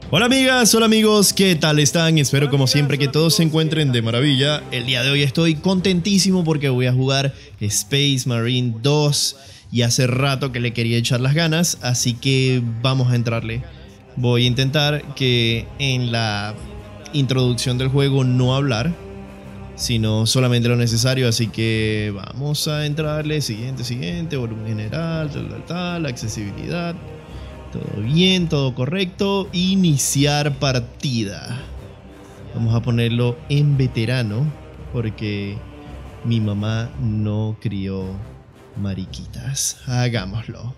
Hola amigas, hola amigos, ¿qué tal están? Espero como siempre que todos se encuentren de maravilla. El día de hoy estoy contentísimo porque voy a jugar Space Marine 2 y hace rato que le quería echar las ganas, así que vamos a entrarle. Voy a intentar que en la introducción del juego no hablar, sino solamente lo necesario, así que vamos a entrarle. Siguiente, volumen general, tal, accesibilidad. Todo bien, todo correcto. Iniciar partida. Vamos a ponerlo en veterano porque mi mamá no crió mariquitas. Hagámoslo.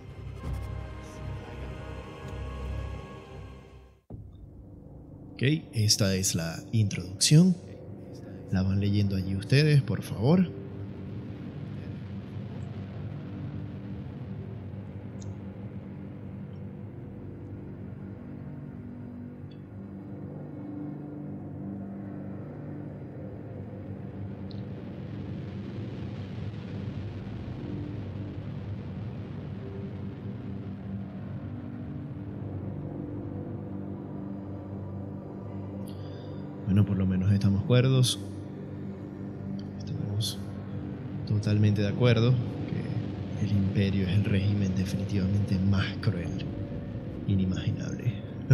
Ok, esta es la introducción. La van leyendo allí ustedes, por favor. Bueno, por lo menos estamos cuerdos. Estamos totalmente de acuerdo que el imperio es el régimen definitivamente más cruel, inimaginable.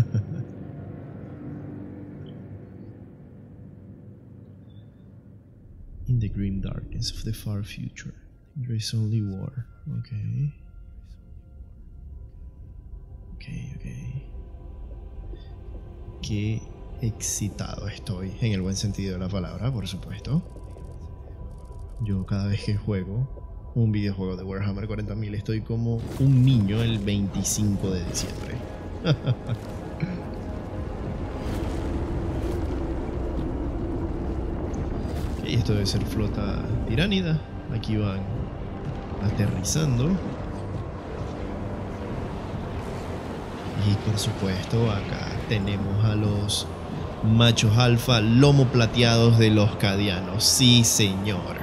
In the grim darkness of the far future, there is only war. Okay. Qué excitado estoy, en el buen sentido de la palabra, por supuesto. Yo cada vez que juego un videojuego de Warhammer 40.000 estoy como un niño el 25 de diciembre. Ok, esto debe ser flota tiránida. Aquí van aterrizando. Y por supuesto acá tenemos a los machos alfa lomo plateados de los cadianos. Sí, señor.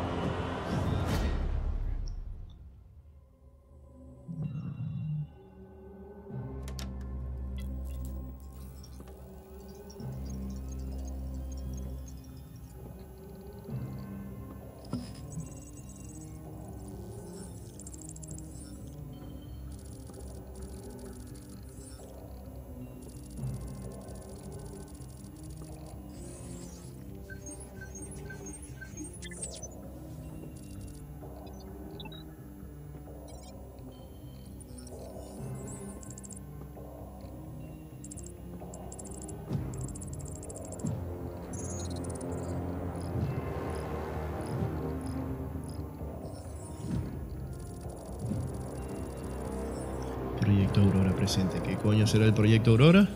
Proyecto Aurora presente. ¿Qué coño será el Proyecto Aurora?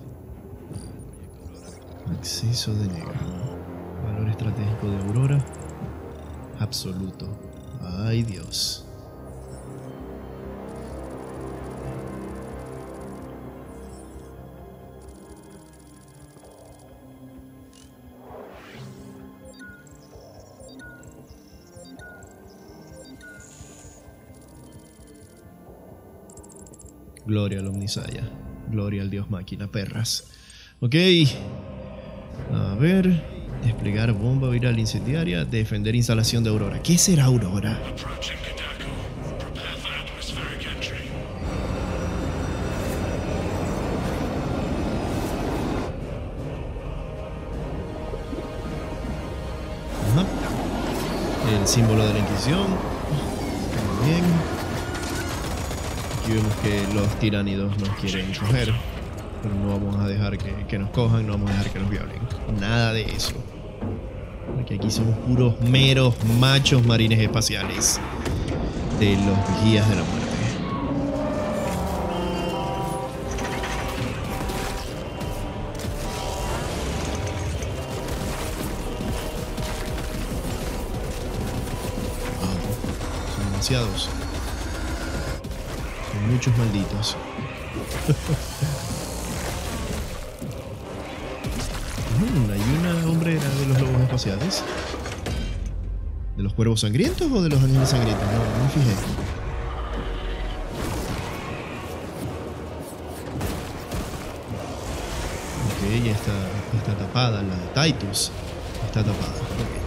Acceso denegado. Valor estratégico de Aurora. Absoluto. Ay, Dios. Gloria al Omnisaya. Gloria al Dios Máquina, perras. Ok. A ver. Desplegar bomba viral incendiaria. Defender instalación de Aurora. ¿Qué será Aurora? Ajá. El símbolo de la Inquisición. Muy bien. Aquí vemos que los tiránidos nos quieren coger, pero no vamos a dejar que nos cojan, no vamos a dejar que nos violen. Nada de eso. Porque aquí somos puros meros machos marines espaciales de los vigías de la muerte. Wow, son demasiados. Muchos malditos. Hay una hombrera de los lobos espaciales. ¿De los cuervos sangrientos o de los ángeles sangrientos? No me fijé. Ok, ya está tapada. La de Titus está tapada. Ok.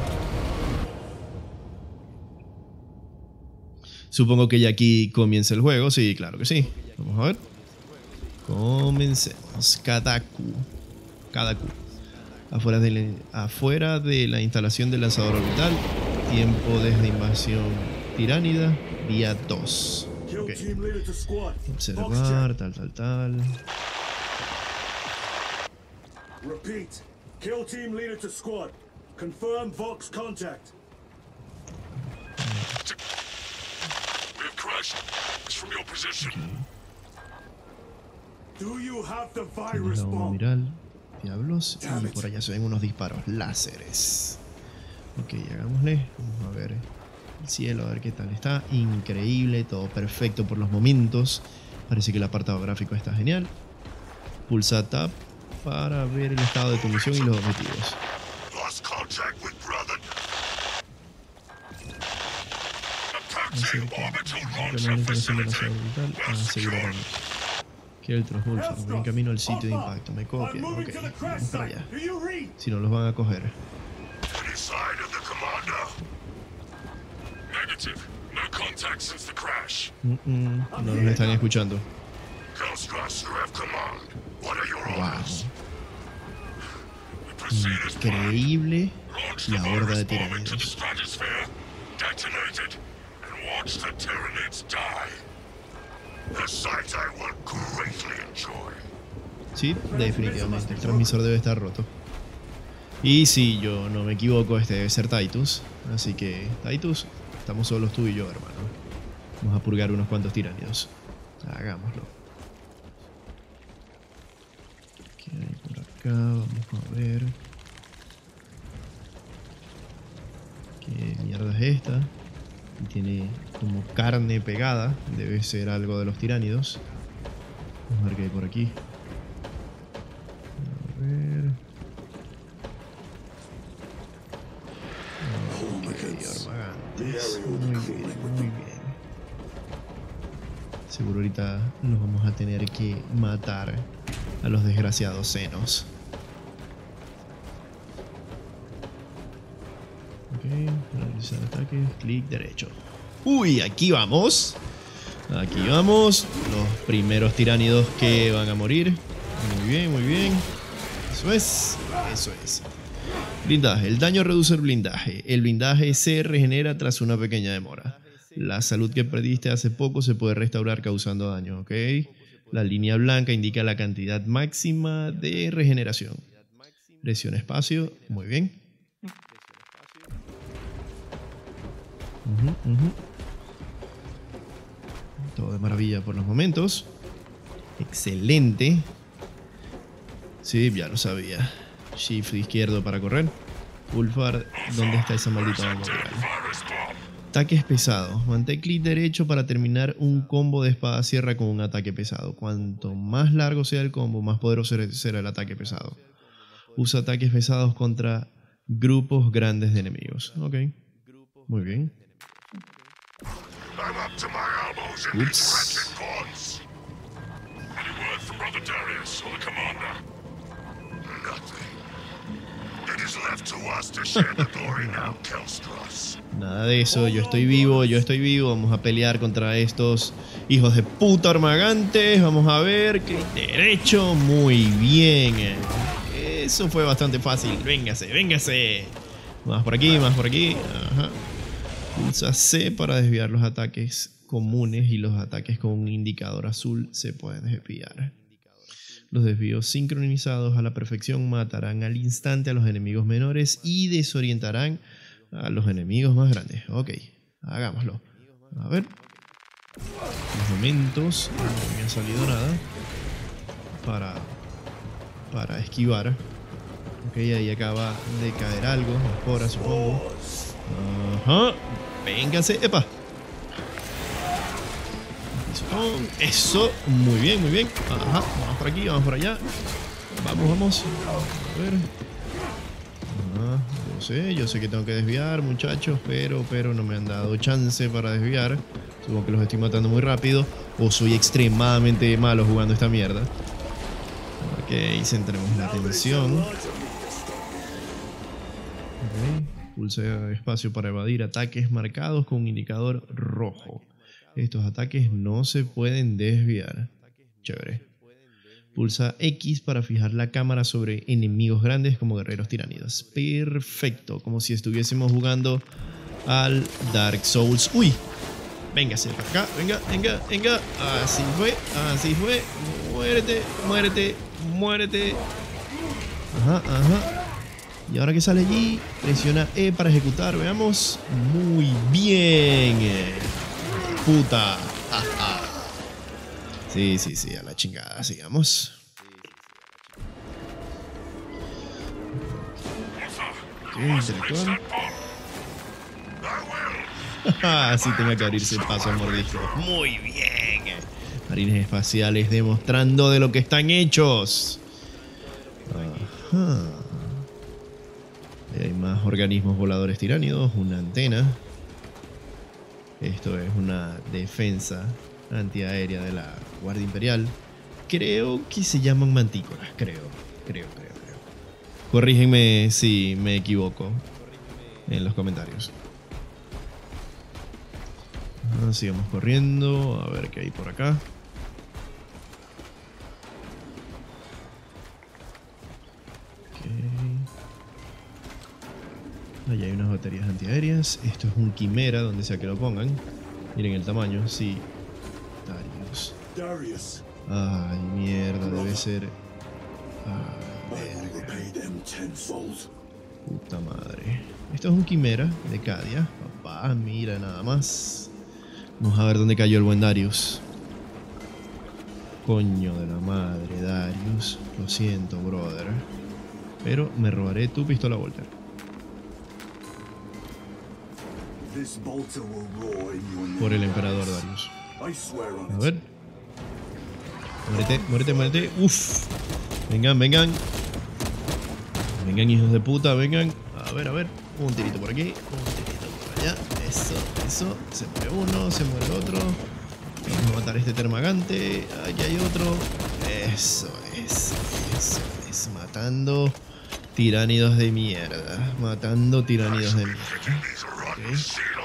Supongo que ya aquí comienza el juego. Sí, claro que sí. Vamos a ver. Comencemos. Kadaku. Afuera de la instalación del lanzador orbital. Tiempo desde invasión tiránida. Día 2. Okay. Observar, tal. Repeat. Kill team leader to squad. Confirm Vox contact. We have crashed. It's from your position. Do you have the Tienes virus la bomb? miral. Diablos. Y por allá se ven unos disparos láseres. Ok, hagámosle. Vamos a ver el cielo, a ver qué tal está. Increíble, todo perfecto por los momentos. Parece que el apartado gráfico está genial. Pulsa Tab para ver el estado de tu misión y los objetivos. Lost contact with brother. Acerca la instalación de la sala orbital a asegurarnos que el transpulsor va en camino al sitio de impacto. Me copian. Ok, vamos para allá. Do you read? Si no, los van a coger. Any sign of the commander? Negative. No contact since the crash. No nos están escuchando. Kelstra, you have command. What are your Wow. orders? We proceed as planned. Increíble Launch the la horda de virus bomb into the tiranidos. stratosphere, detonate it, and watch the Tyranids die. A sight I will greatly enjoy. Sí, definitivamente. El transmisor debe estar roto. Y si yo no me equivoco, este debe ser Titus. Así que, Titus, estamos solos tú y yo, hermano. Vamos a purgar unos cuantos tiranidos. Hagámoslo. ¿Qué hay por acá? Vamos a ver. ¿Qué mierda es esta? Y tiene como carne pegada. Debe ser algo de los tiránidos. Vamos a ver qué hay por aquí. A ver. Ok, armagantes. Muy bien. Seguro ahorita nos vamos a tener que matar a los desgraciados senos. Ok, realizar ataques, clic derecho. Uy, aquí vamos. Aquí vamos. Los primeros tiránidos que van a morir. Muy bien, muy bien. Eso es. Eso es. Blindaje. El daño reduce el blindaje. El blindaje se regenera tras una pequeña demora. La salud que perdiste hace poco se puede restaurar causando daño, ¿ok? La línea blanca indica la cantidad máxima de regeneración. Presiona espacio. Muy bien. Todo de maravilla por los momentos. Excelente. Sí, ya lo sabía. Shift izquierdo para correr. Pulsar. ¿Dónde está esa maldita bomba viral? Virus bomb. Ataques pesados. Mantén clic derecho para terminar un combo de espada sierra con un ataque pesado. Cuanto más largo sea el combo, más poderoso será el ataque pesado. Usa ataques pesados contra grupos grandes de enemigos. Ok. Muy bien. I'm up to my elbows in these Oops. wretched bonds. Any word from Brother Darius or the commander? Nothing. It is left to us to share the glory now, Kelstros. Nada de eso, yo estoy vivo, vamos a pelear contra estos hijos de puta armagantes, vamos a ver, que derecho, muy bien, eso fue bastante fácil, véngase, más por aquí, ajá. Pulsa C para desviar los ataques comunes y los ataques con un indicador azul se pueden desviar. Los desvíos sincronizados a la perfección matarán al instante a los enemigos menores y desorientarán a los enemigos más grandes. Ok, hagámoslo. A ver. En los momentos no me ha salido nada para esquivar. Ok, ahí acaba de caer algo. Espora, supongo. Ajá. Véngase. Epa. Eso. Muy bien, muy bien. Ajá. Vamos por aquí, vamos por allá. Vamos. A ver. Yo sé que tengo que desviar, muchachos, pero no me han dado chance para desviar. Supongo que los estoy matando muy rápido o soy extremadamente malo jugando esta mierda. Ok, Ok, centremos la atención. Ok, pulsa espacio para evadir ataques marcados con un indicador rojo. Estos ataques no se pueden desviar. Chévere. Pulsa X para fijar la cámara sobre enemigos grandes como guerreros tiránidos. Perfecto, como si estuviésemos jugando al Dark Souls. ¡Uy! Véngase para acá, venga, venga, venga. Así fue, así fue. Muérete, muérete, muérete. Ajá, ajá. Y ahora que sale allí, presiona E para ejecutar, veamos. Muy bien. Puta. Ajá. Sí, sí, sí, a la chingada, sigamos. Ok, intelectual. Así tenga que abrirse el paso al mordisco. Muy bien. Marines espaciales demostrando de lo que están hechos. Ajá. Hay más organismos voladores tiránidos, una antena. Esto es una defensa antiaérea de la Guardia Imperial. Creo que se llaman mantícoras, creo. Corrígenme si me equivoco en los comentarios. Sigamos corriendo, a ver qué hay por acá. Allá hay unas baterías antiaéreas. Esto es un quimera, donde sea que lo pongan. Miren el tamaño, sí. Darius. Ay, mierda, debe ser. Puta madre. Esto es un quimera de Cadia. Papá, mira nada más. Vamos a ver dónde cayó el buen Darius. Coño de la madre, Darius. Lo siento, brother. Pero me robaré tu pistola Volter. Por el emperador Darius. A ver. Muérete, muérete, muérete. Uff. Vengan, vengan. Vengan, hijos de puta, vengan. A ver. Un tirito por aquí. Un tirito por allá. Eso, eso. Se muere uno, se muere el otro. Vamos a matar a este termagante. Aquí hay otro. Eso es. Matando tiránidos de mierda. Matando tiránidos de mierda. Okay.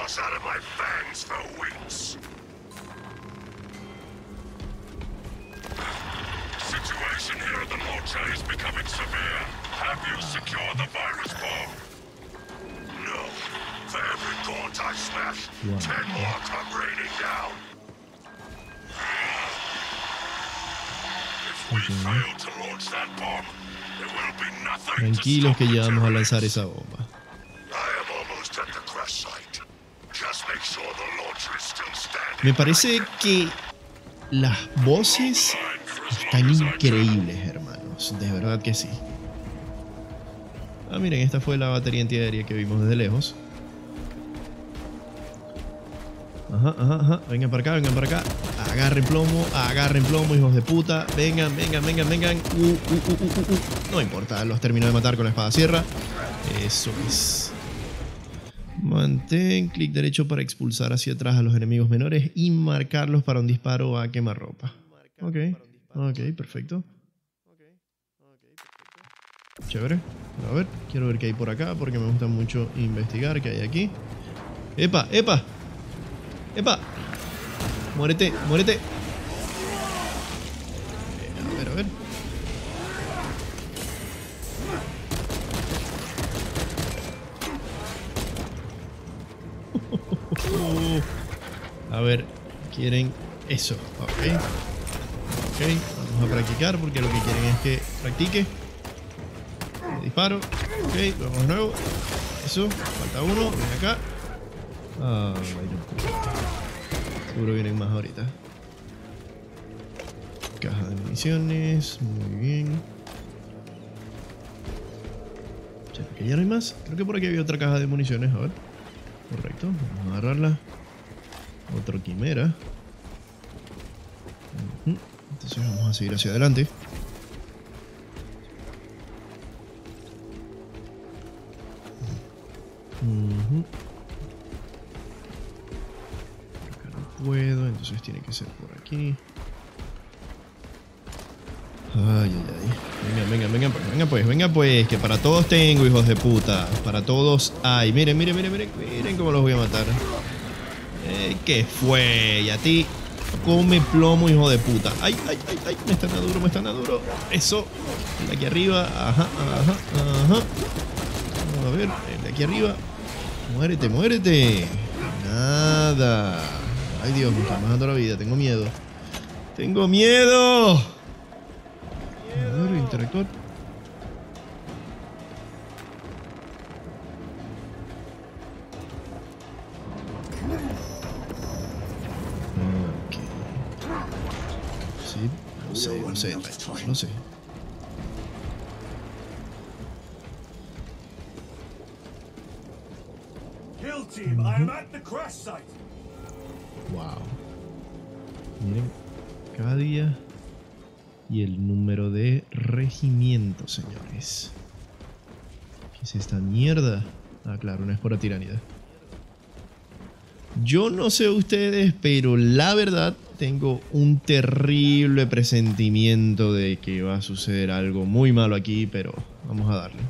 Tranquilos que ya vamos a lanzar esa bomba. Me parece que las voces están increíbles, hermanos. De verdad que sí. Miren, esta fue la batería antiaérea que vimos desde lejos. Ajá. Vengan para acá. Agarren plomo, hijos de puta. Vengan. No importa, los termino de matar con la espada sierra. Eso es. Mantén clic derecho para expulsar hacia atrás a los enemigos menores y marcarlos para un disparo a quemarropa. Ok, perfecto. Chévere. A ver, quiero ver qué hay por acá porque me gusta mucho investigar qué hay aquí. ¡Epa! Muérete. A ver. A ver, quieren eso. Ok, vamos a practicar porque lo que quieren es que practique. Disparo. Ok, vamos de nuevo. Eso, falta uno. Ven acá. Seguro vienen más ahorita. Caja de municiones. Muy bien. ¿Que ya no hay más? Creo que por aquí había otra caja de municiones. A ver. Correcto. Vamos a agarrarla. Otro quimera. Entonces vamos a seguir hacia adelante. Por acá no puedo, entonces tiene que ser por aquí. Ay, ay, ay. Venga pues, que para todos tengo, hijos de puta. Para todos hay. Miren cómo los voy a matar. ¿Qué fue? Y a ti, come plomo, hijo de puta. Ay, me están a duro. Eso. El de aquí arriba. Ajá. A ver, el de aquí arriba. Muérete. Nada. Ay, Dios, me está bajando la vida. Tengo miedo. A ver, interactuar. Ok. Sí, no sé. Kill team, I am at the crash site. Wow. Miren, cada día y el número de regimiento, señores. ¿Qué es esta mierda? Ah, claro, una espora tiránida. Yo no sé ustedes, pero la verdad tengo un terrible presentimiento de que va a suceder algo muy malo aquí, pero vamos a darle.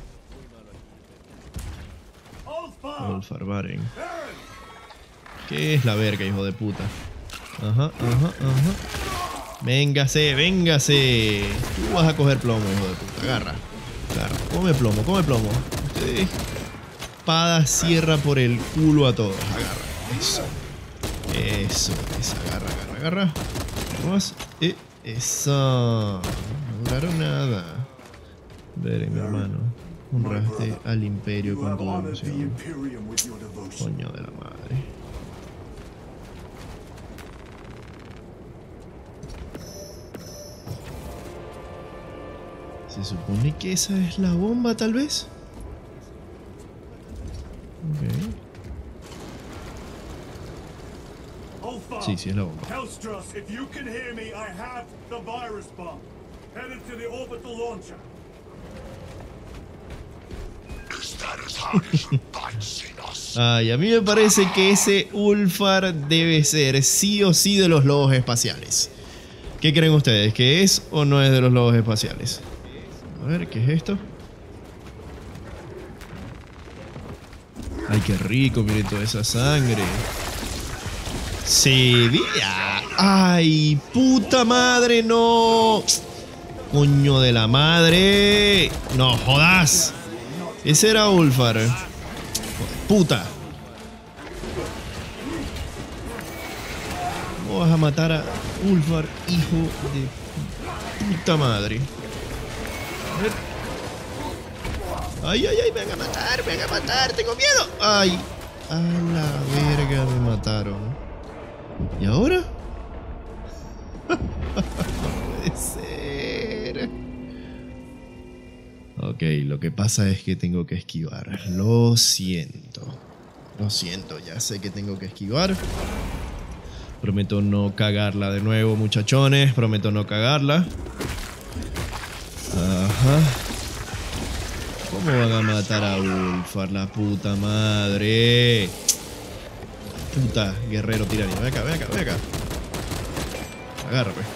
Ulfar Varen. ¿Qué es la verga, hijo de puta? Ajá. Véngase. Tú vas a coger plomo, hijo de puta. Agarra. Come plomo. Ustedes, espada sierra por el culo a todos. Agarra. Eso. Agarra. Vamos. Eso. No lograron nada. Ver, mi hermano. Honraste al imperio con tu devoción. Coño de la madre. Se supone que esa es la bomba, tal vez. Ok. Sí, es la bomba. Hellstrus, if you can hear me, I have the virus bomb. Headed to the orbital launcher. Is that as hard as you bite, Xenos? Ay, a mí me parece que ese Ulfar debe ser sí o sí de los lobos espaciales. ¿Qué creen ustedes? ¿Que es o no es de los lobos espaciales? A ver, ¿qué es esto? Ay, qué rico, miren toda esa sangre. Se vea. Ay, puta madre, no. Coño de la madre. No jodas. Ese era Ulfar. Puta. ¿Cómo vas a matar a Ulfar, hijo de puta madre? Ay, me van a matar, tengo miedo. Ay, a la verga me mataron. ¿Y ahora? No puede ser. Ok, lo que pasa es que tengo que esquivar. Lo siento, ya sé que tengo que esquivar. Prometo no cagarla de nuevo, muchachones. Prometo no cagarla. Ajá. ¿Cómo van a matar a Ulfar, la puta madre? Puta, guerrero tiránico. Ven acá. Agarra, pues.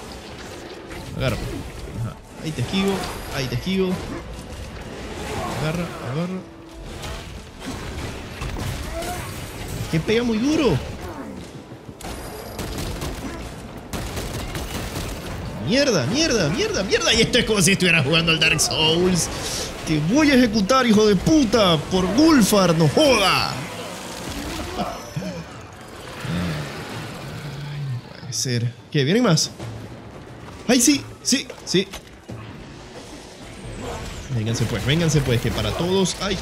Ajá. Ahí te esquivo. Agarra. Que pega muy duro. Mierda. Y esto es como si estuviera jugando al Dark Souls. Te voy a ejecutar, hijo de puta, por Ulfar, no joda. Ay, no puede ser. ¿Qué? ¿Vienen más? ¡Ay, sí! Vénganse pues, que para todos hay.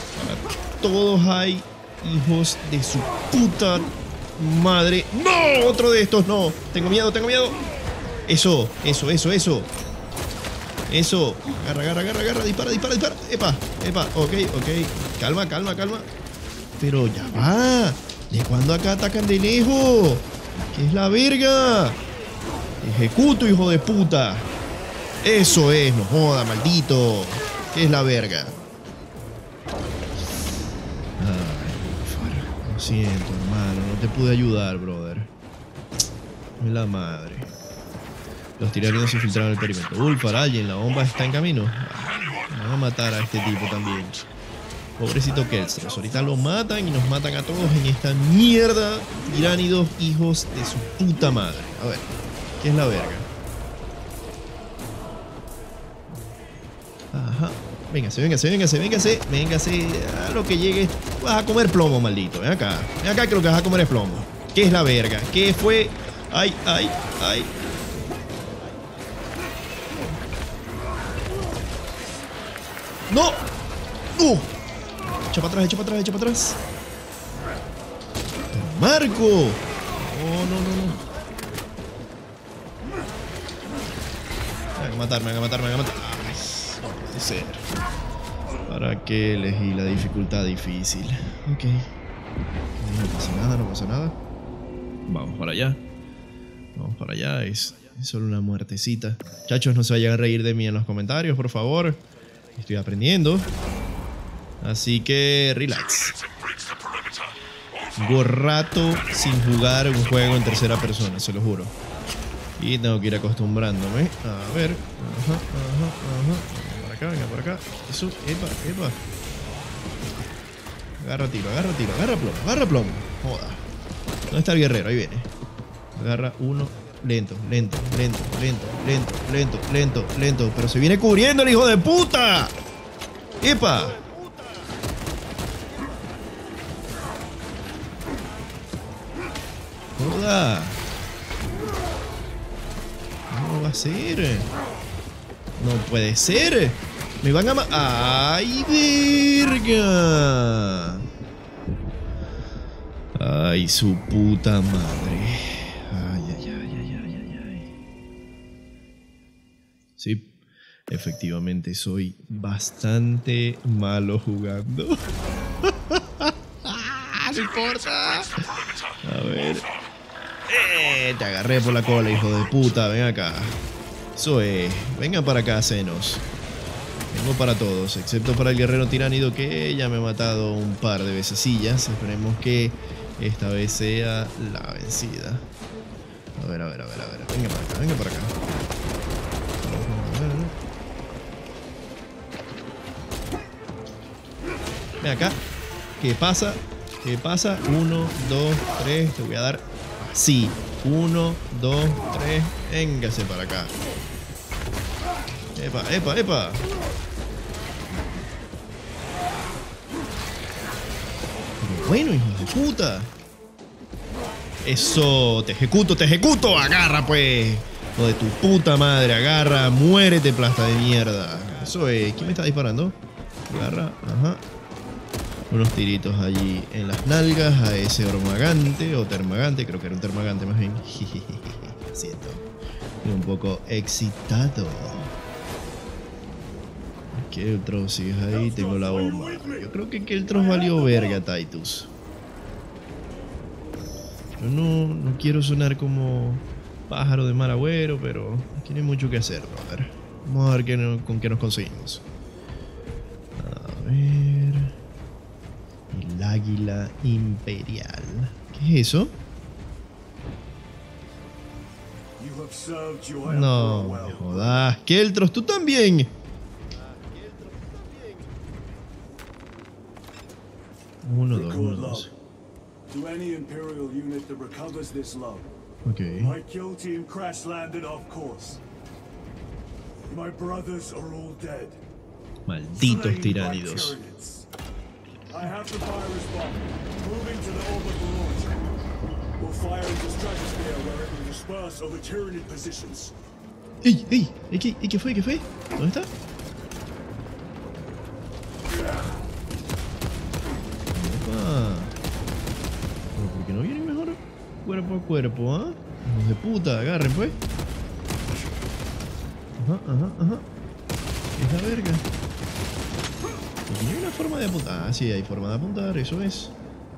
Hijos de su puta madre. ¡No! Otro de estos, no. Tengo miedo. Eso. Agarra. Dispara. Epa. Ok. Calma. Pero ya va. ¿De cuándo acá atacan de lejos? ¿Qué es la verga? Ejecuto, hijo de puta. Eso es, no joda, maldito. ¿Qué es la verga? Ay, lo siento, hermano. No te pude ayudar, brother. Es la madre. Los tiranidos se infiltraron en el perímetro. Ulfar, alguien, la bomba está en camino. Van a matar a este tipo también. Pobrecito Kelstros. Ahorita lo matan y nos matan a todos en esta mierda. Tiránidos, hijos de su puta madre. A ver, ¿qué es la verga? Ajá. Véngase, véngase, véngase, véngase. Véngase. A lo que llegue. Vas a comer plomo, maldito. Ven acá. Ven acá que lo que vas a comer es plomo. ¿Qué es la verga? ¿Qué fue? Ay, ay, ay. ¡No! Echa para atrás, echa para atrás, echa para atrás. ¡Marco! Oh, no, no, no. Me van a matar, me van a matar, me van a matar. Ay, no puede ser. ¿Para qué elegí la dificultad difícil? Ok. No pasa nada, no pasa nada. Vamos para allá. Vamos para allá. Es solo una muertecita. Muchachos, no se vayan a reír de mí en los comentarios, por favor. Estoy aprendiendo. Así que relax. Llevo rato sin jugar un juego en tercera persona, se lo juro. Y tengo que ir acostumbrándome. A ver. Ajá, ajá, ajá. Venga por acá, venga por acá. Eso, epa, epa. Agarra tiro, agarra tiro, agarra plomo, agarra plomo. Joda. ¿Dónde está el guerrero? Ahí viene. Agarra uno. Lento, lento, lento, lento, lento, lento, lento, lento. Pero se viene cubriendo el hijo de puta. ¡Epa! Joda. ¿Cómo va a ser? No puede ser. Me van a ¡ay, verga! ¡Ay, su puta madre! ¡Ay, ay, ay, ay, ay, ay! Sí, efectivamente soy bastante malo jugando. ¡No importa! A ver. Te agarré por la cola, hijo de puta. Ven acá. Eso es. Vengan para acá, senos. Tengo para todos, excepto para el guerrero tiránido que ya me ha matado un par de vececillas. Esperemos que esta vez sea la vencida. A ver, a ver, a ver, a ver. Venga para acá, venga para acá. Ven acá. ¿Qué pasa? ¿Qué pasa? 1, 2, 3. Te voy a dar así. 1, 2, 3. Véngase para acá. Epa, epa, epa. Pero bueno, hijo de puta. Eso, te ejecuto. Agarra, pues. Hijo de tu puta madre, agarra. Muérete, plasta de mierda. Eso es. ¿Quién me está disparando? Agarra, ajá. Unos tiritos allí en las nalgas a ese ormagante o termagante. Creo que era un termagante más bien. Siento. Estoy un poco excitado. Keltros, sigues ahí, tengo la bomba. Yo creo que Keltros valió verga, Titus. Yo no quiero sonar como pájaro de mal agüero, pero aquí no hay mucho que hacer. A ver, vamos a ver con qué nos conseguimos. A ver. El águila imperial. ¿Qué es eso? No me jodas. Keltros, tú también. 1, 2, 1, 2. To any Imperial unit that recovers this love, Okay. my kill team crash landed off course. My brothers are all dead. Malditos Slain by tiránidos. Tyranids. I have the virus bomb. Moving to the orbital launch. We'll fire into stratosphere where it will disperse over Tyranid positions. ¡Ey, ey! ¿Qué fue? ¿Qué fue? ¿Dónde está? Opa. ¿Pero por qué no vienen mejor cuerpo a cuerpo, ah? Hijos de puta, agarren pues. Ajá, ajá, ajá. ¿Qué es la verga? Aquí no hay una forma de apuntar. Ah, sí, hay forma de apuntar, eso es.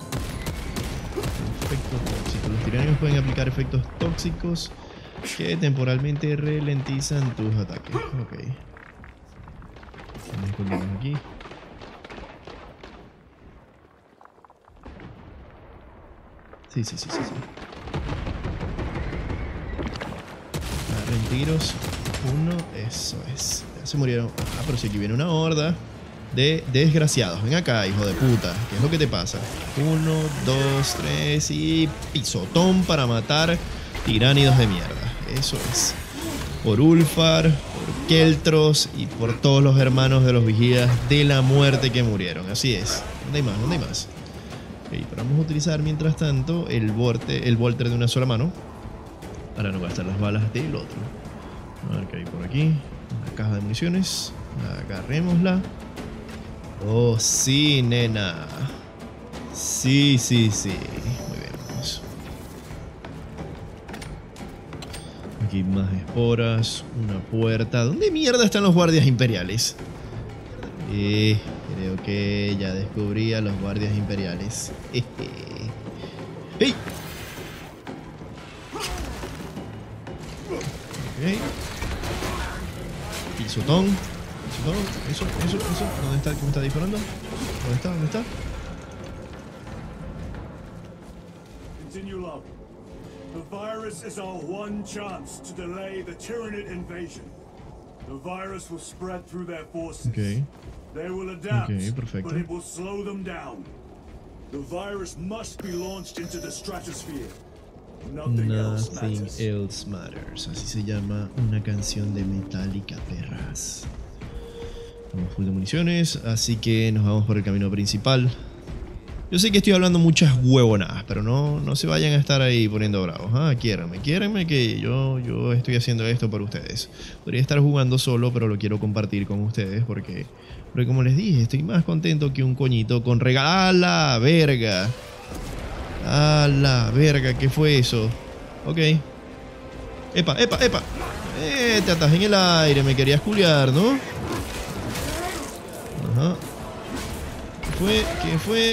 Efectos tóxicos. Los tiranios pueden aplicar efectos tóxicos que temporalmente ralentizan tus ataques. Ok. Nos escondemos aquí. Sí. tiros. Uno, eso es. Ya se murieron. Ah, pero si aquí viene una horda de desgraciados. Ven acá, hijo de puta. ¿Qué es lo que te pasa? 1, 2, 3 y pisotón para matar tiránidos de mierda. Eso es. Por Ulfar, por Keltros y por todos los hermanos de los vigías de la muerte que murieron. Así es. ¿Dónde hay más? ¿Dónde hay más? Ok, pero vamos a utilizar mientras tanto el Volter de una sola mano para no gastar las balas del otro. A ver qué hay por aquí. Una caja de municiones. Agarrémosla. Oh, sí, nena. Sí, sí, sí. Muy bien, vamos. Aquí más esporas. Una puerta. ¿Dónde mierda están los guardias imperiales? Creo que ya descubrí a los guardias imperiales. ¡Hey! Ok. Pisotón. Eso. ¿Dónde está? ¿Cómo está disparando? ¿Dónde está? Continue low. The virus is our one chance to delay the Tyranid invasion. The virus will spread through their forces. Okay. They will adapt, perfecto. but it will slow them down. The virus must be launched into the stratosphere. Nothing else matters. Así se llama una canción de Metallica, perras. Vamos full de municiones, así que nos vamos por el camino principal. Yo sé que estoy hablando muchas huevonadas, pero no se vayan a estar ahí poniendo bravos. Quiéranme que yo estoy haciendo esto por ustedes. Podría estar jugando solo, pero lo quiero compartir con ustedes porque como les dije, estoy más contento que un coñito con regalo. ¡A la verga! ¡A la verga! ¿Qué fue eso? Ok. ¡Epa! Te atas en el aire, me querías culiar, ¿no? Ajá. ¿Qué fue?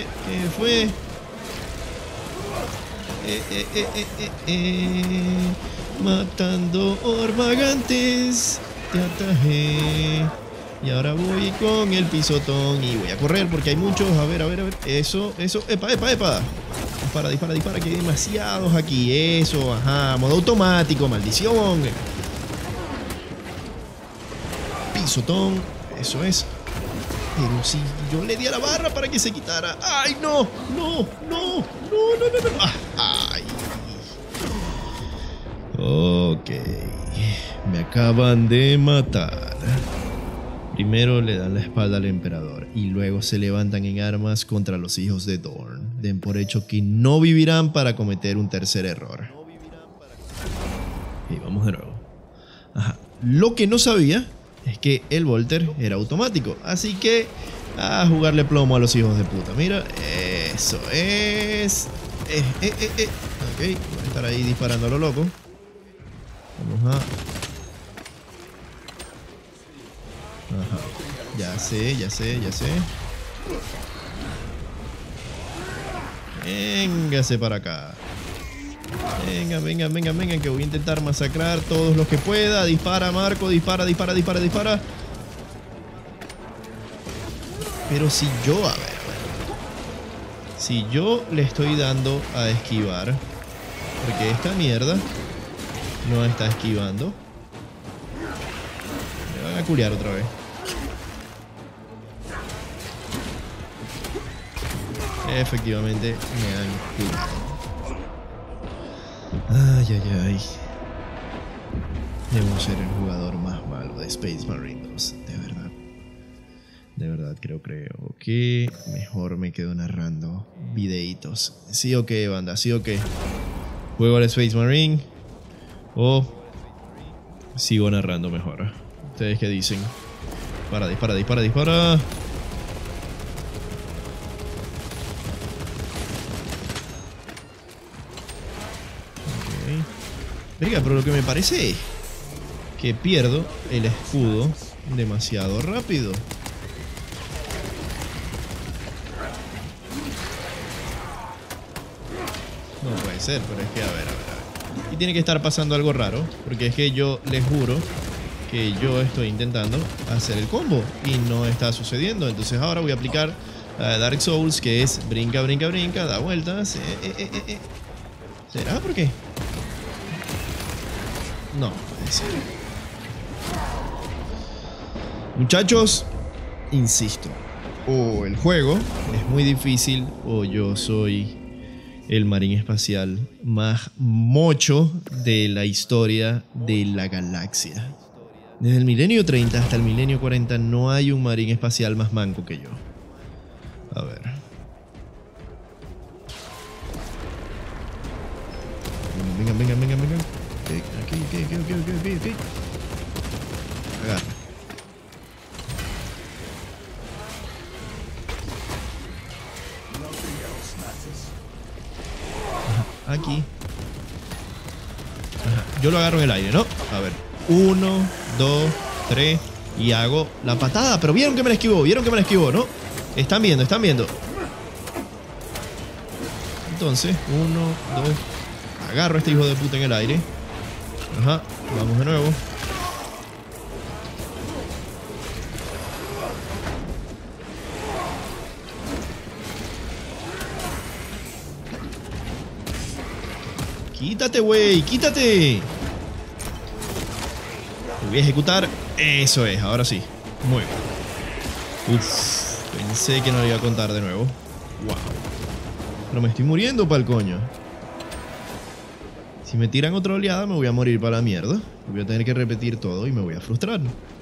Matando ormagantes, te atajé. Y ahora voy con el pisotón y voy a correr porque hay muchos. A ver. Eso. Epa. Dispara, que hay demasiados aquí. Eso, ajá. Modo automático, maldición. Pisotón, eso es. Pero si yo le di a la barra para que se quitara. ¡Ay, no! ¡Ay! Ok. Me acaban de matar. Primero le dan la espalda al emperador y luego se levantan en armas contra los hijos de Dorn. Den por hecho que no vivirán para cometer un tercer error. Y vamos de nuevo. Ajá. Lo que no sabía es que el Volter era automático, así que a jugarle plomo a los hijos de puta. Mira, eso es. Ok, voy a estar ahí disparando a lo loco. Vamos a... Ajá, ya sé. Véngase para acá. Venga, que voy a intentar masacrar todos los que pueda. Dispara, Marco, dispara. Pero si yo le estoy dando a esquivar, porque esta mierda no está esquivando, me van a culiar otra vez. Efectivamente me han culiado. Ay. Debo ser el jugador más malo de Space Marine 2, de verdad creo que mejor me quedo narrando videitos. Sí o qué, banda, sí o qué. ¿Juego al Space Marine o sigo narrando mejor? ¿Ustedes qué dicen? Dispara. Verga, pero lo que me parece es que pierdo el escudo demasiado rápido. No puede ser, pero es que a ver. Y tiene que estar pasando algo raro, porque es que yo les juro que yo estoy intentando hacer el combo y no está sucediendo. Entonces ahora voy a aplicar Dark Souls, que es brinca, da vueltas. ¿Será? ¿Por qué? No, ser. Muchachos, insisto, o el juego es muy difícil o yo soy el marín espacial más mocho de la historia de la galaxia. Desde el milenio 30 hasta el milenio 40 no hay un marín espacial más manco que yo. A ver. Vengan. Aquí. Agarra. Aquí. Ajá. Yo lo agarro en el aire, ¿no? A ver. 1, 2, 3. Y hago la patada. Pero vieron que me la esquivó, ¿no? Están viendo. Entonces, 1, 2. Agarro a este hijo de puta en el aire. Ajá. Vamos de nuevo. Quítate, güey, quítate. Te voy a ejecutar. Eso es, ahora sí. Muy bien. Uff, pensé que no lo iba a contar de nuevo. Wow. Pero me estoy muriendo pa'l coño. Si me tiran otra oleada me voy a morir para la mierda. Voy a tener que repetir todo y me voy a frustrar.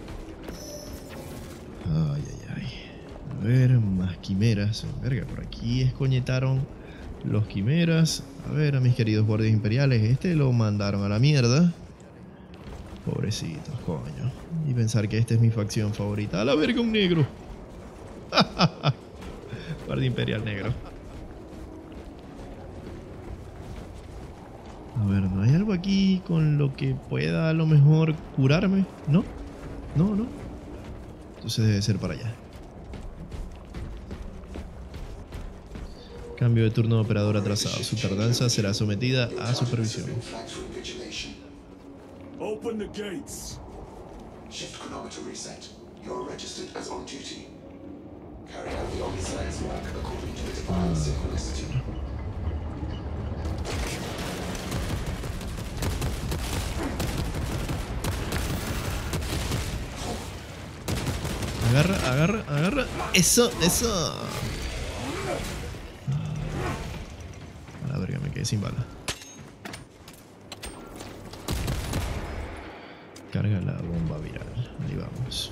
Ay. A ver, más quimeras. Verga, por aquí escoñetaron los quimeras. A ver, a mis queridos guardias imperiales. Este lo mandaron a la mierda. Pobrecitos, coño. Y pensar que esta es mi facción favorita. A la verga, un negro. Guardia imperial negro. A ver, ¿no hay algo aquí con lo que pueda a lo mejor curarme? ¿No? No. Entonces debe ser para allá. Cambio de turno de operador atrasado. Su tardanza será sometida a supervisión. Open the gates. Shift chronometer reset. You're registered as on duty. Carry out the Omniscience work according to the divine synchronicity. Agarra. Eso. A la verga, me quedé sin bala. Carga la bomba viral. Ahí vamos.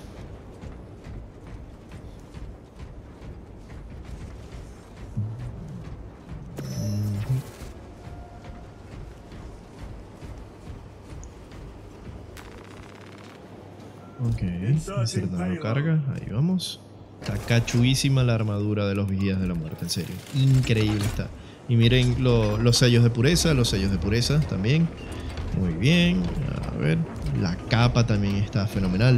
Ok, insertando carga, ahí vamos. Está cachuísima la armadura de los vigías de la muerte, en serio. Increíble está. Y miren los sellos de pureza también. Muy bien, a ver. La capa también está fenomenal.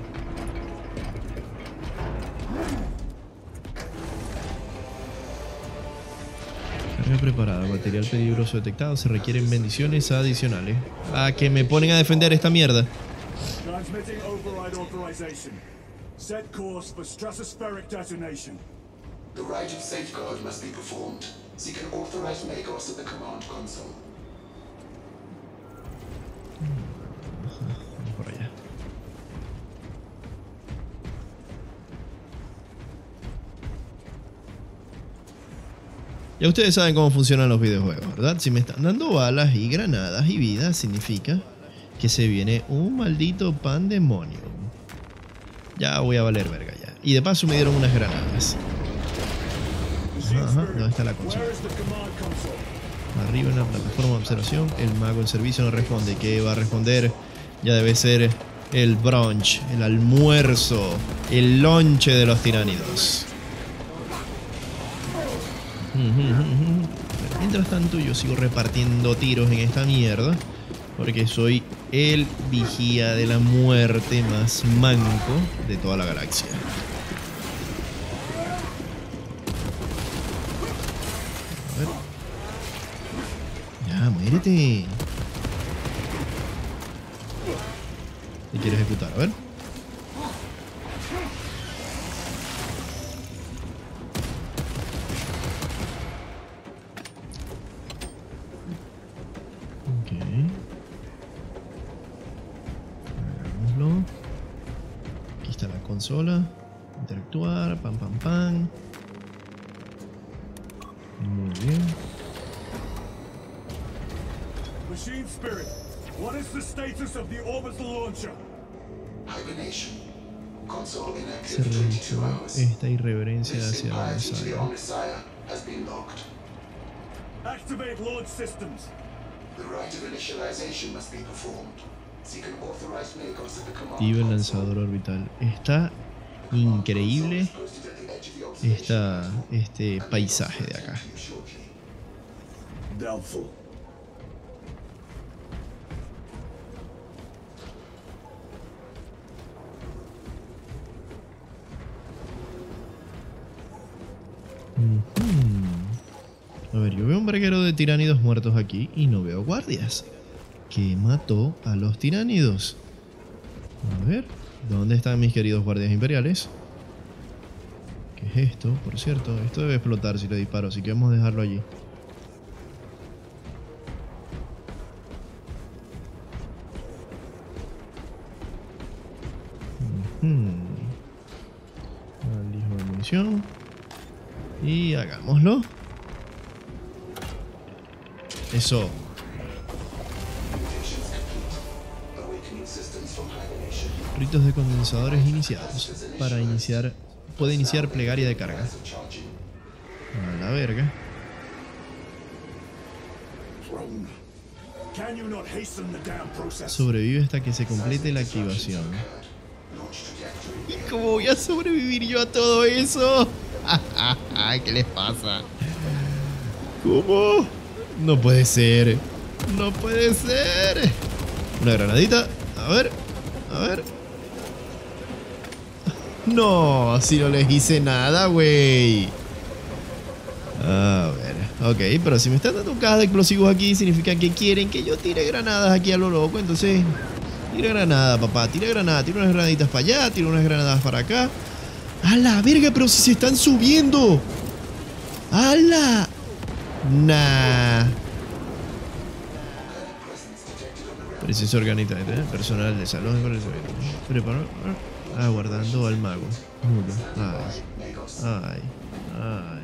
Carga preparada, material peligroso detectado. Se requieren bendiciones adicionales. Que me ponen a defender esta mierda. Transmitting override authorization. Set course for stratospheric detonation. The rite of safeguard must be performed. Seek an authorized Magos at the command console. Por allá. Ya ustedes saben cómo funcionan los videojuegos, ¿verdad? Si me están dando balas y granadas y vidas, significa que se viene un maldito pandemonio. Ya voy a valer verga ya. Y de paso me dieron unas granadas. Ajá, ¿dónde está la consola? Arriba en la plataforma de observación. El mago en servicio no responde. ¿Qué va a responder? Ya debe ser el brunch, el almuerzo, el lonche de los tiránidos. Pero mientras tanto yo sigo repartiendo tiros en esta mierda, porque soy el vigía de la muerte más manco de toda la galaxia. A ver. Ya, muérete. Te quiero ejecutar, a ver. consola. Interactuar. Pam, pam, pam. Muy bien. Machine Spirit, what is the status of the orbital launcher? Hibernation. Console Se inactive 22 registró hours. esta irreverencia Missing hacia piety to the Omnissiah. Omnissiah has been logged. Activate launch systems. The rite of initialization must be performed. Seek an authorized Magos at the command Activa el console. lanzador orbital. Está increíble Posted at the edge of the observation este paisaje de acá. you shortly. Doubtful. A ver, yo veo un breguero de tiránidos muertos aquí y no veo guardias. ¿Qué mató a los tiránidos? A ver, ¿dónde están mis queridos guardias imperiales? ¿Qué es esto? Por cierto, esto debe explotar si le disparo, así que vamos a dejarlo allí. Alijo de munición. Y hagámoslo. Eso. Mutations complete. Awakening systems from hibernation. Ritos de condensadores iniciados. Para iniciar, puede iniciar plegaria de carga. As of charging. A la verga. Throne. Can you not hasten the damn process? Sobrevive hasta que se complete la activación. Launch trajectory. ¿Y cómo voy a sobrevivir yo a todo eso? ¿Qué les pasa? ¿Cómo? No puede ser. No puede ser. Una granadita. A ver. A ver. No, si no les hice nada, güey. A ver. Ok, pero si me están dando cajas de explosivos aquí, significa que quieren que yo tire granadas aquí a lo loco. Entonces, tira granada, papá. Tira granada. Tira unas granaditas para allá. Tira unas granadas para acá. ¡A la verga! Pero si se están subiendo. ¡A la! Nah. Presencia orgánica de personal de salón. Preparo. Aguardando al mago. Mudo. Ay. Ay.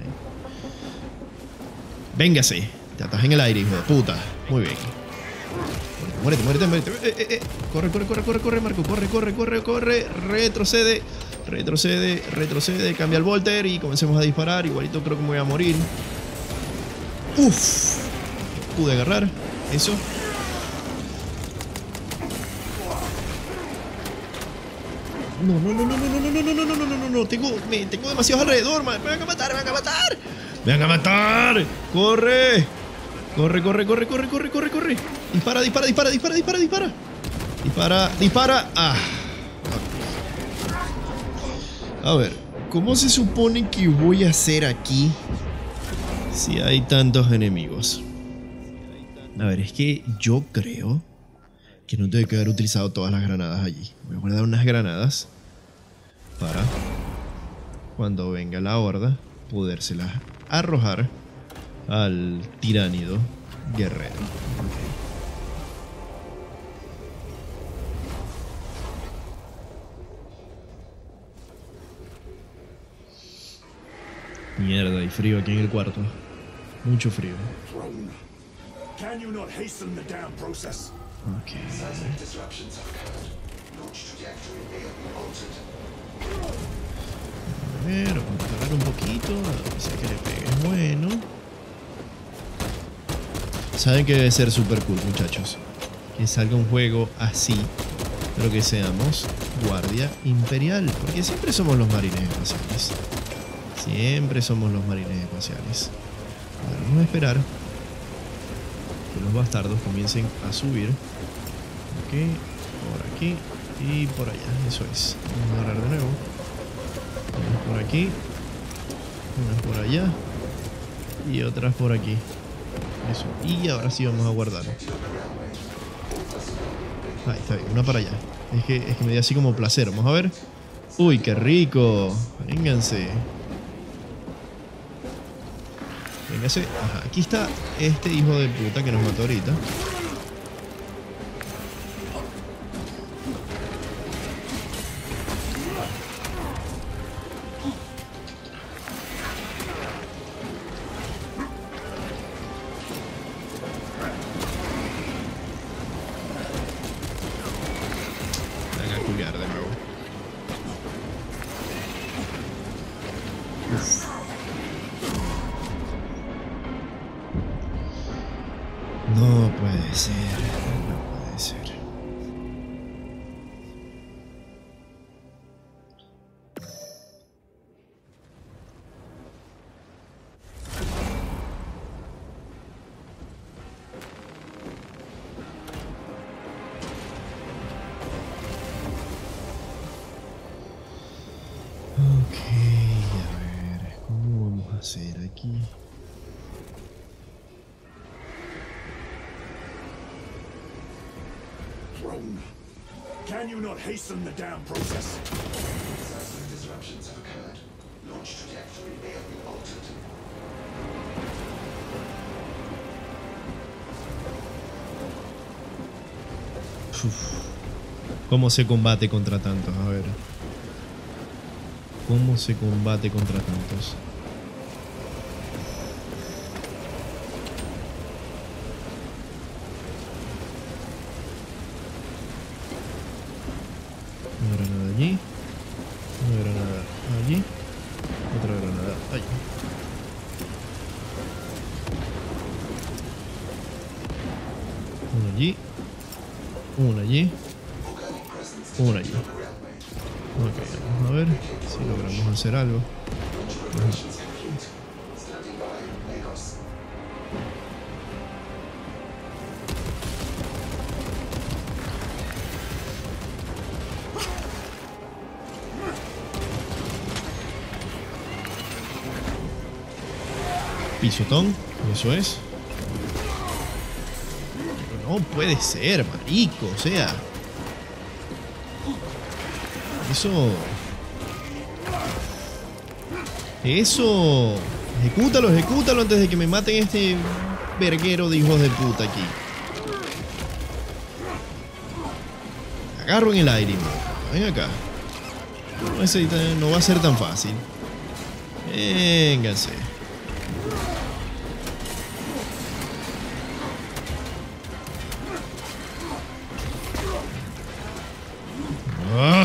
Véngase. Te atas en el aire, hijo de puta. Muy bien. Muérete, muérete, muérete. Corre, corre, corre, corre, corre, Marco. Corre, corre, corre, corre. Retrocede. Retrocede, retrocede. Cambia el volter y comencemos a disparar. Igualito creo que me voy a morir. Uf. Pude agarrar. Eso. No, no, no, no, no, no, no, no, no, no, no, no, no, no. Tengo demasiados alrededor, man. Me van a matar, me van a matar. ¡Me van a matar! ¡Corre! Corre, corre, corre, corre, corre, corre, corre. Dispara, dispara, dispara, dispara, dispara, dispara. Dispara, dispara. Ah. A ver, ¿cómo se supone que voy a hacer aquí si hay tantos enemigos? A ver, es que yo creo que no tengo que haber utilizado todas las granadas allí. Voy a guardar unas granadas para cuando venga la horda podérselas arrojar al tiránido guerrero. Mierda, hay frío aquí en el cuarto. Mucho frío. Throne. Can you not hasten the damn process? Ok. Seismic disruptions have occurred. Launch trajectory may have been altered. A ver, vamos a cargar un poquito. A ver si que le pegue. Bueno. Saben que debe ser super cool, muchachos. Que salga un juego así. Pero que seamos guardia imperial. Porque siempre somos los marines espaciales. Siempre somos los marines espaciales. Ahora vamos a esperar que los bastardos comiencen a subir. Ok, por aquí y por allá. Eso es. Vamos a agarrar de nuevo. Unas por aquí, unas por allá y otras por aquí. Eso. Y ahora sí vamos a guardar. Ahí está bien, una para allá. Es que me dio así como placer. Vamos a ver. Uy, qué rico. Vénganse. Véngase. Ajá, aquí está este hijo de puta que nos mató ahorita. No puede ser. No puede ser. Ok, a ver, ¿cómo vamos a hacer aquí? Drone, can you not hasten the damn process? Certain disruptions have occurred. Launch trajectory may have been altered. Uf. ¿Cómo se combate contra tantos? A ver. ¿Cómo se combate contra tantos? Una granada allí. Una granada allí. Otra granada allí. Una allí. Una allí. Una allí. Ok, vamos a ver si logramos hacer algo. Operations complete. Standing by, Lagos. Pisotón, eso es. Pero no puede ser, marico, o sea. Eso. Ejecútalo, ejecútalo antes de que me maten este verguero de hijos de puta aquí. Agarro en el aire, man. Ven acá. No va a ser tan fácil. Vénganse. Ah.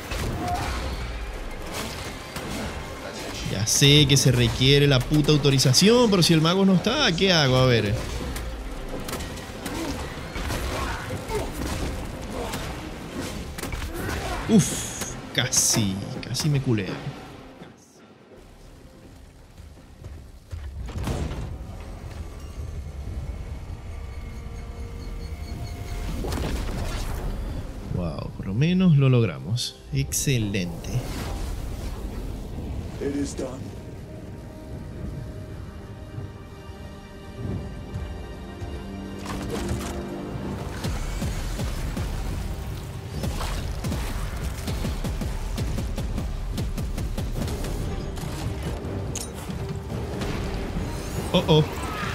Ya sé que se requiere la puta autorización, pero si el mago no está, ¿qué hago? A ver. Uf, casi me culea. Wow, por lo menos lo logramos. Excelente. It is done. Oh, oh.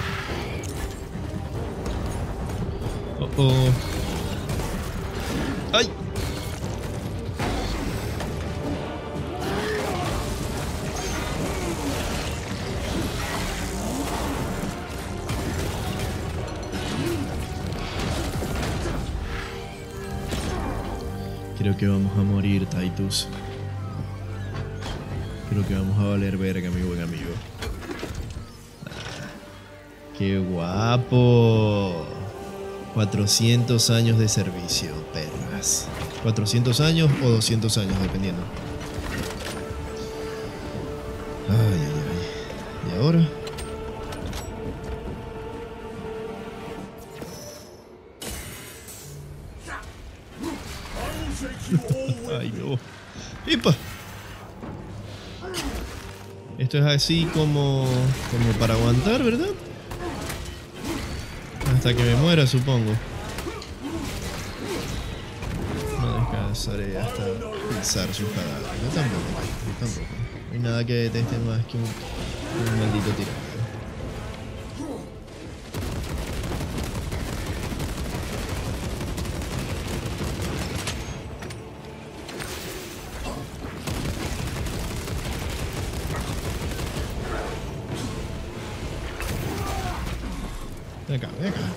Oh, oh. ¡Ay! Creo que vamos a morir, Titus. Creo que vamos a valer verga, mi buen amigo. ¡Qué guapo! 400 años de servicio, perras. 400 años o 200 años, dependiendo. Ay, ay, ay. ¿Y ahora? Ay, no. ¡Epa! Esto es así como para aguantar, ¿verdad? Hasta que me muera, supongo. No descansaré hasta pisar sus cadáveres. Yo tampoco. No hay nada que deteste más que un maldito tirano. Ven acá, ven acá.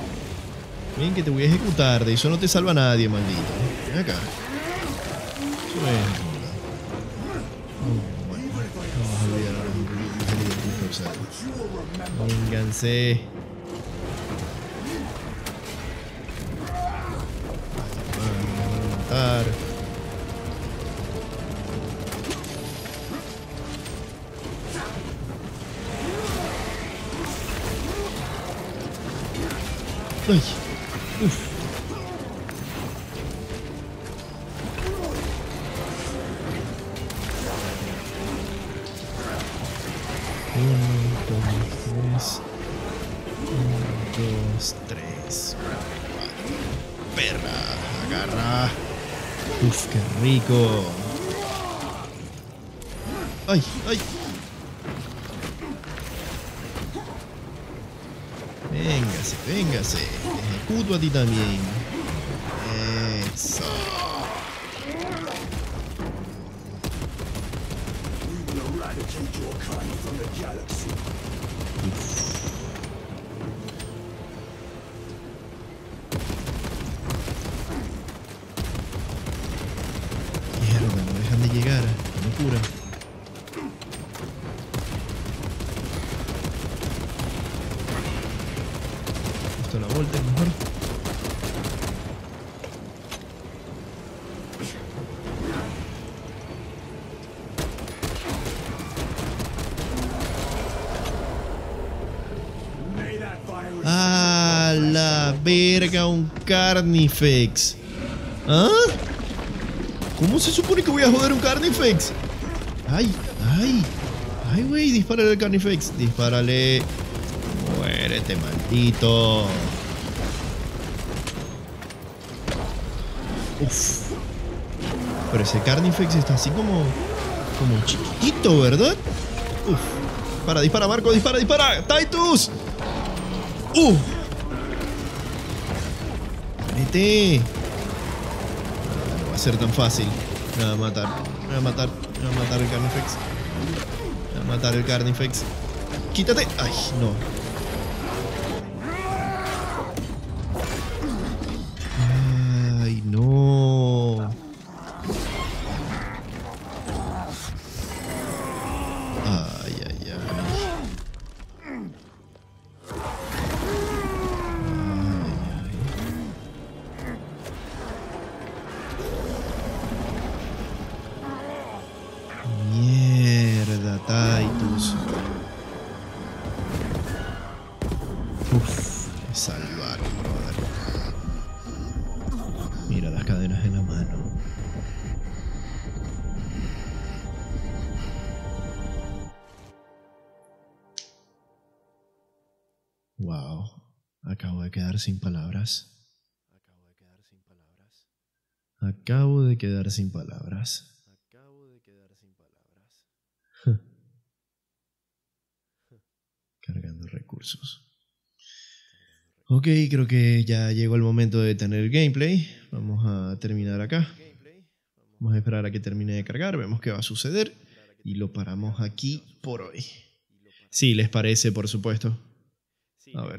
Ven que te voy a ejecutar, de eso no te salva nadie, maldito. Ven acá. Vamos a olvidar ahora un poquito. Vénganse. A matar. Ay. Uf. Uno, dos, tres. Perra, agarra. Uf, qué rico. Ay, ay. Véngase, véngase. Te ejecuto a ti también. Eso. We will eradicate your kind from the galaxy. Mierda, no dejan de llegar. Qué locura. Esto la vuelta es mejor. May that virus ¡Ah, la verga! Un Carnifex. ¿Ah? ¿Cómo se supone que voy a joder un Carnifex? ¡Ay! ¡Ay! ¡Ay, güey! Dispárale al Carnifex. Dispárale. Muérete, maldito. Uf. Pero ese Carnifex está así como chiquitito, ¿verdad? Uf. Dispara, Marco. Dispara. ¡Titus! ¡Vete! No va a ser tan fácil. Me va a matar. Me va a matar el Carnifex. Me va a matar el Carnifex. ¡Quítate! ¡Ay, no! ¡Ay, no! ¡Ay, ay, ay! Mierda, Titus. Uf, qué salvaje, brother. Mira las cadenas en la mano. Wow, acabo de quedar sin palabras. Acabo de quedar sin palabras. Cargando recursos. Ok, creo que ya llegó el momento de tener el gameplay. Vamos a terminar acá. Vamos a esperar a que termine de cargar. Vemos qué va a suceder. Y lo paramos aquí por hoy. Sí, les parece, por supuesto. A ver.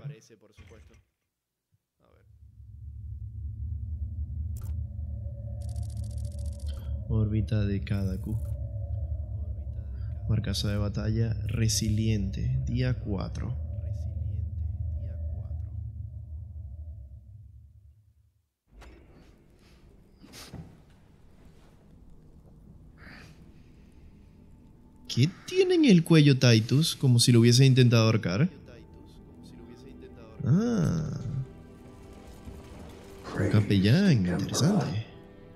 Órbita de Kadaku. Marcaza de batalla resiliente. Día 4. ¿Qué tiene en el cuello Titus? Como si lo hubiese intentado ahorcar. Ah. Un capellán. Interesante.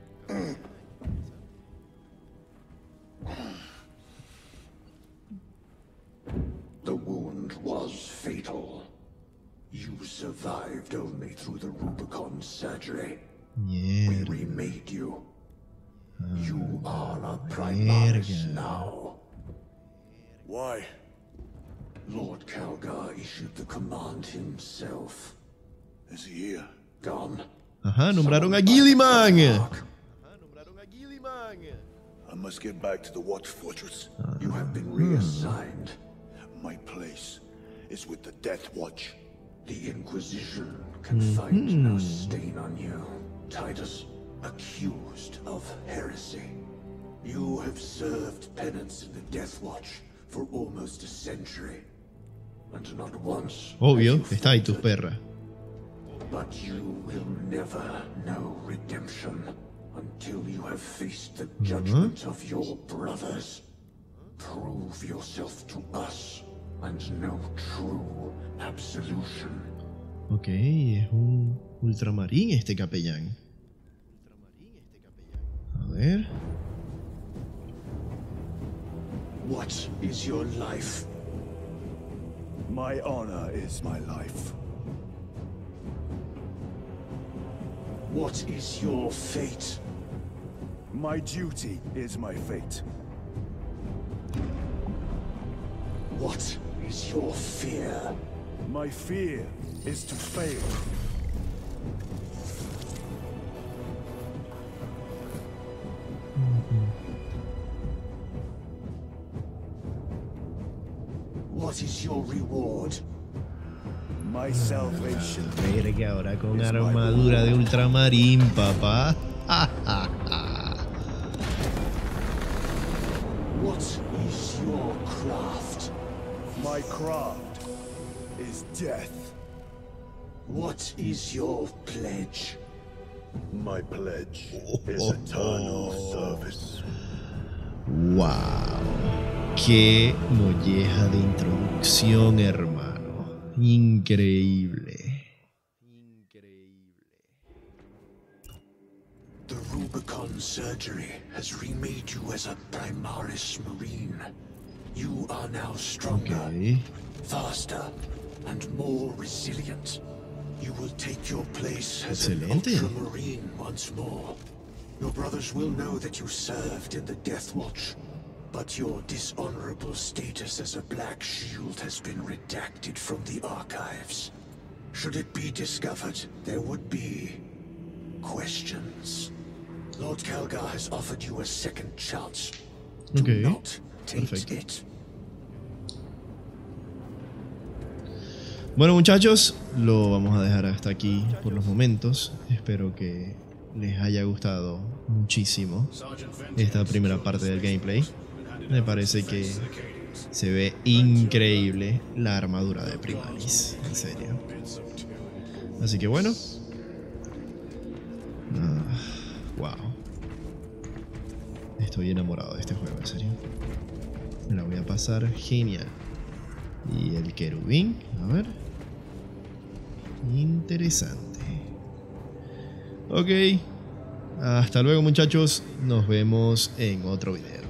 The wound was fatal. You survived only through the Rubicon surgery. We Mierda. remade you. You are a Primaris verga. now. Why? Lord Calgar issued the command himself. Is he here? Gone. Ajá, nombraron a Gilliman. I must get back to the Watch Fortress. You have been reassigned. My place is with the Death Watch. The Inquisition can find no stain on you. Titus, accused of heresy. You have served penance in the Death Watch for almost a century. And not once Obvio, have you está ahí tu faltered. perra. But you will never know redemption until you have faced the judgment of your brothers. Prove yourself to us and know true absolution. Ok, es un ultramarín este capellán. A ver. What is your life? My honor is my life. What is your fate? My duty is my fate. What is your fear? My fear is to fail. What is your reward? My salvation. Verga, ahora con armadura de ultramarín, papá. What is your craft? My craft is death. What is your pledge? My pledge is eternal service. Wow. Qué molleja de introducción, hermano. Increíble. The Rubicon surgery has remade you as a Primaris Marine. You are now stronger, Ok. faster, and more resilient. You will take your place as an Excelente. Ultramarine once more. Your brothers will know that you served in the Death Watch, but your dishonorable status as a Black Shield has been redacted from the archives. Should it be discovered, there would be questions. Lord Calgar has offered you a second chance. Do Ok. not take Perfecto. it. Bueno, muchachos, lo vamos a dejar hasta aquí por los momentos. Espero que les haya gustado muchísimo esta primera parte del gameplay. Me parece que se ve increíble la armadura de Primaris, en serio. Así que bueno. Wow. Estoy enamorado de este juego, en serio. Me la voy a pasar genial. Y el querubín, a ver. Interesante. Ok. Hasta luego, muchachos. Nos vemos en otro video.